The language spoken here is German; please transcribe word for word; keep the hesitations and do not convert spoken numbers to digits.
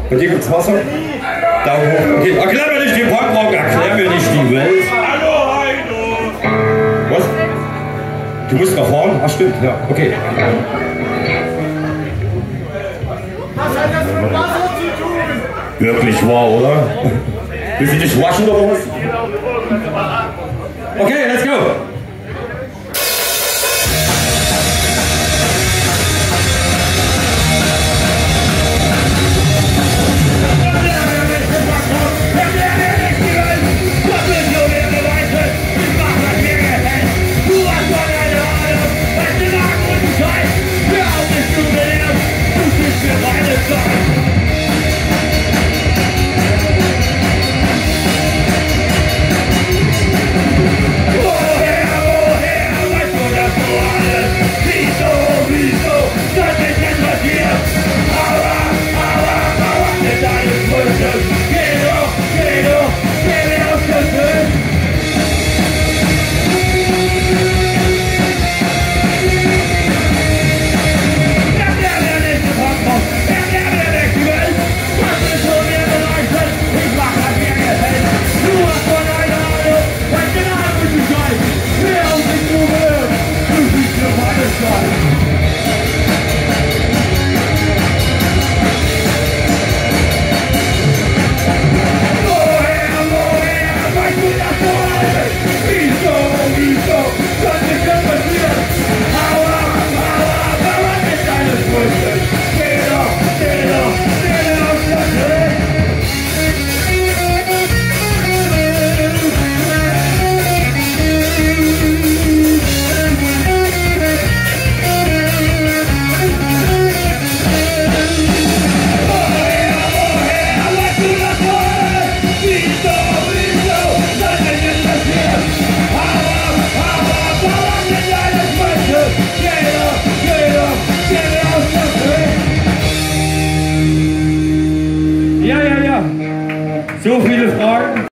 Bei dir gibt's Wasser? Daumen hoch. Okay, erklär mir nicht den Punkrock, erklär mir nicht die Welt. Hallo, Heino! Was? Du musst nach vorne? Ach stimmt, ja, okay. Was hat das mit Wasser zu tun? Wirklich wahr, oder? Willst du dich waschen oder was? Okay, let's go! So viele Fragen.